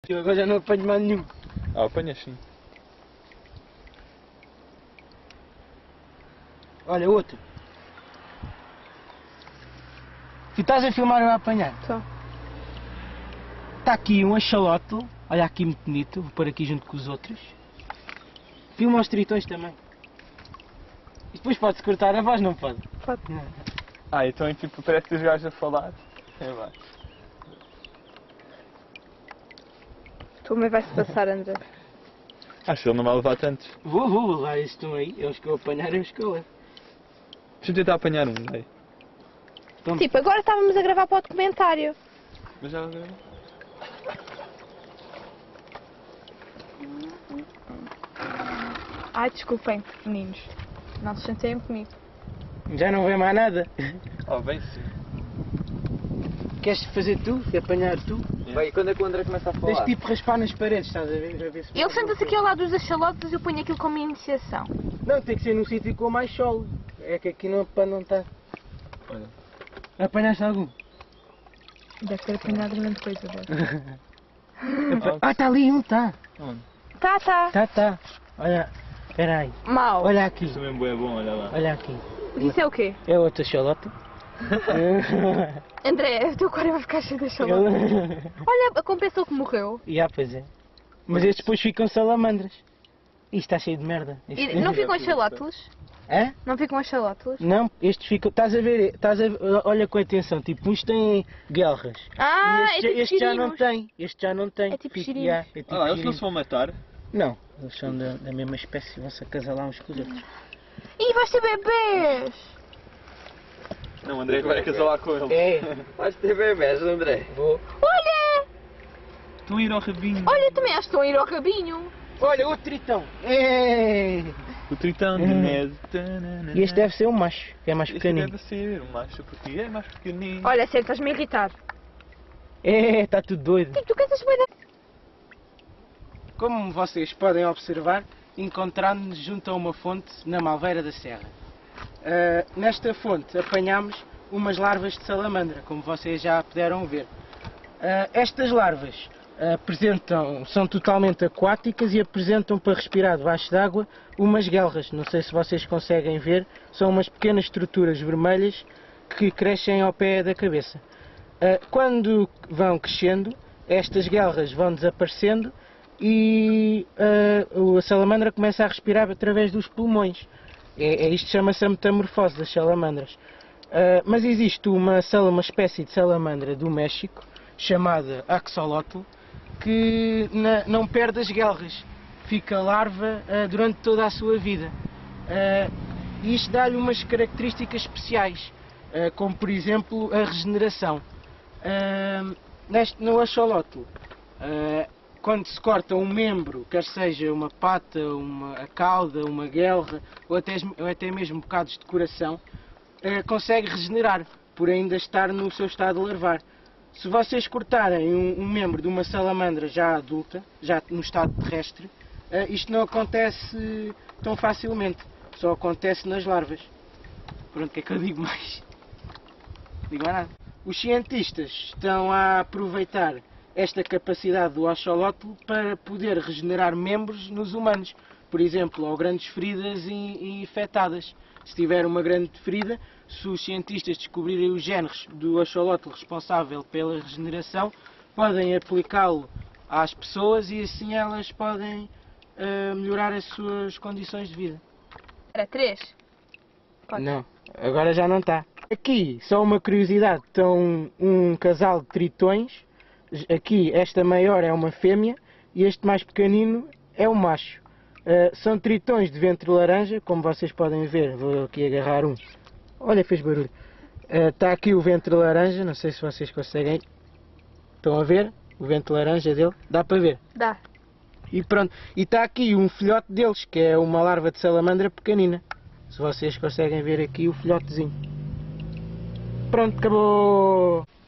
Eu agora já não apanho mais nenhum. Ah, apanhas sim. Olha, outro. Tu estás a filmar ou a apanhar? Estou. Está aqui um axolote. Olha aqui muito bonito. Vou pôr aqui junto com os outros. Filma os tritões também. E depois pode-se cortar a voz, não pode? Pode. Ah, então tipo, parece que os gajos a falar. É lá. Tu me vai-se passar, André. Acho que ele não vai levar tantos. Vou levar estes estão aí. É os que eu apanhar, é os que eu levo. Deixa eu tentar apanhar um, daí. Tipo, agora estávamos a gravar para o documentário. Mas já... Ai, desculpem, meninos. Não se chateiem comigo. Já não vê mais nada. Oh, bem sim. Queres fazer tu? Apanhar tu? Bem, quando é que o André começa a Tens falar? tipo raspar nas paredes, estás a ver? A ver se Ele senta-se aqui ao lado dos axolotes e eu ponho aquilo como iniciação. Não, tem que ser num sítio com mais solo. É que aqui não, para não estar. Olha. Apanhaste algum? Deve ter apanhado grande coisa, deve. Ah, está ali um, está. Onde? Tá. Tá. Olha, espera aí. Mau. Olha aqui. Isso mesmo é bom, olha lá. Olha aqui. Isso é o quê? É outro axolote. André, o teu aquário vai ficar cheio de axolotes. Olha, compensou que morreu. Pois é. Mas estes depois ficam salamandras. Isto está cheio de merda. E não ficam axolotes? Hã? Não ficam axolotes? Não, estes ficam. Estás a ver? Olha com atenção. Tipo, uns têm guelras. Ah, E é tipo este já não girinos. tem. Este já não tem. É tipo Fica- girinos. yeah, é tipo Ah, eles não girino. se vão matar? Não, eles são da mesma espécie. Vão-se acasalar uns com os outros. Ih, vais ter bebês! Não, o André vai casar lá com ele. É, Vais ter bebés, André. vou. Olha! Estão a ir ao rabinho. Olha, também acho que estão a ir ao rabinho. Olha, outro tritão. É. O tritão de neve. E este deve ser um macho, que é mais Este pequenino. deve ser um macho, porque é mais pequenino. Olha, sério, estás-me a irritar. É, está tudo doido. Tipo, tu cantas bem da... Como vocês podem observar, encontramos-nos junto a uma fonte na Malveira da Serra. Nesta fonte apanhámos umas larvas de salamandra, como vocês já puderam ver. Estas larvas são totalmente aquáticas e apresentam para respirar debaixo d'água umas guelras. Não sei se vocês conseguem ver, são umas pequenas estruturas vermelhas que crescem ao pé da cabeça. Quando vão crescendo, estas guelras vão desaparecendo e a salamandra começa a respirar através dos pulmões. Isto chama-se a metamorfose das salamandras. Mas existe uma espécie de salamandra do México, chamada axolotl, que não perde as guelras, fica larva durante toda a sua vida. E isto dá-lhe umas características especiais, como por exemplo a regeneração. No axolotl, quando se corta um membro, quer seja uma pata, a cauda, uma guelra ou até mesmo bocados de coração, consegue regenerar por ainda estar no seu estado larvar. Se vocês cortarem um membro de uma salamandra já adulta, já no estado terrestre, isto não acontece tão facilmente, só acontece nas larvas. Pronto, o que é que eu digo mais? Não digo mais nada. Os cientistas estão a aproveitar esta capacidade do axolotl para poder regenerar membros nos humanos, por exemplo, ou grandes feridas e infectadas. Se tiver uma grande ferida, se os cientistas descobrirem os genes do axolotl responsável pela regeneração, podem aplicá-lo às pessoas e assim elas podem melhorar as suas condições de vida. Era 3? Pode. Não, agora já não está. Aqui, só uma curiosidade, estão um casal de tritões. Aqui, esta maior é uma fêmea e este mais pequenino é o macho. São tritões de ventre laranja, como vocês podem ver. Vou aqui agarrar um. Olha, fez barulho. Está aqui o ventre laranja, não sei se vocês conseguem. Estão a ver? O ventre laranja dele. Dá para ver. Dá. E pronto. E está aqui um filhote deles, que é uma larva de salamandra pequenina. Se vocês conseguem ver aqui o filhotezinho. Pronto, acabou!